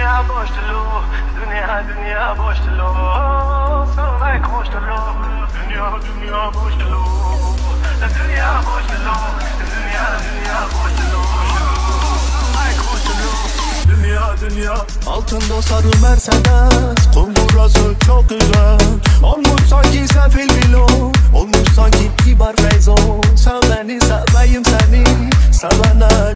dünya boştu, dünya boştu. Sana koştu, dünya boştu. Dünya boştu, dünya boştu. Dünya altında sarı Mercedes, kumburası çok güzel.